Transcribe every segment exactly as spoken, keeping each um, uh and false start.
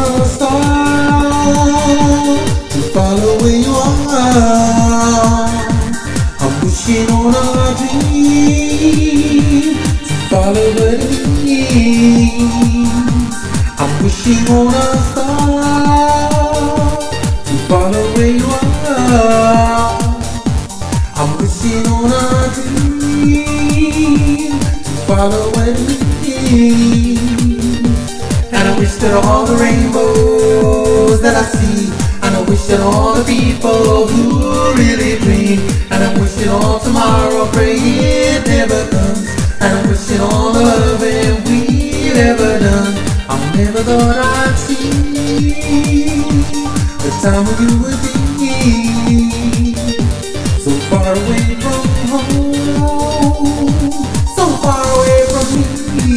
a star to follow where you are. I'm wishing on a dream to follow what it means. I'm wishing on a star to follow where you are. I'm wishing on a dream to follow what it means. And I wish that all the rainbows that I see, and I wish that all the people who really dream, and I'm wishing all tomorrow, pray it never comes. And I'm wishing all the loving we've ever done. I never thought I'd see the time when you would be so far away from home, so far away from me.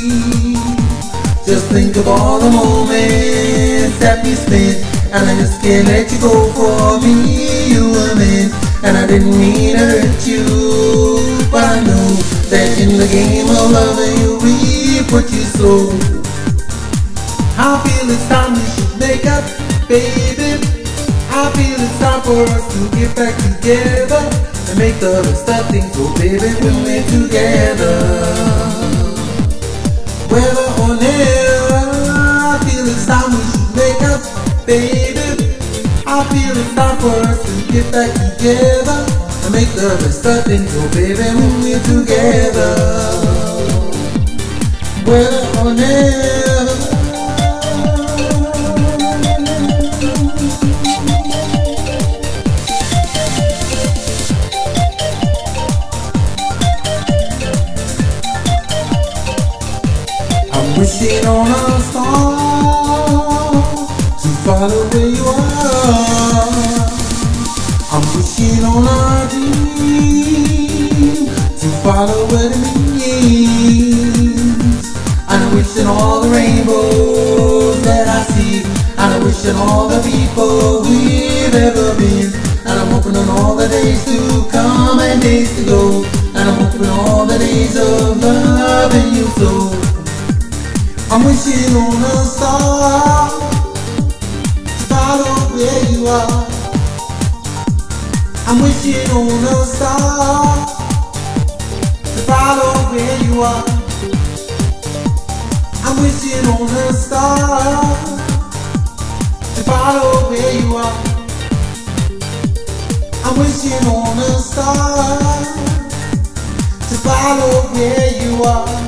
Just think of all the moments that we spent, and I just can't let you go. For me, you were meant, and I didn't mean to hurt you, but I know that in the game of loving you reap what you sow. I feel it's time we should make up, baby. I feel it's time for us to get back together and make the best of things. So baby, when we're together, whether or never, I feel it's time we should make up, baby. I feel it's time for us to get back together and make the best of things. So baby, when we're together, whether or never. I'm wishing on a star to follow where you are. I'm wishing on a dream to follow what it means. And I'm wishing all the rainbows that I see, and I'm wishing all the people we've ever been. And I'm hoping on all the days to come and days to go, and I'm hoping on all the days of loving you so. I'm wishing on a star to follow where you are. I'm wishing on a star to follow where you are. I'm wishing on a star to follow where you are. I'm wishing on a star to follow where you are.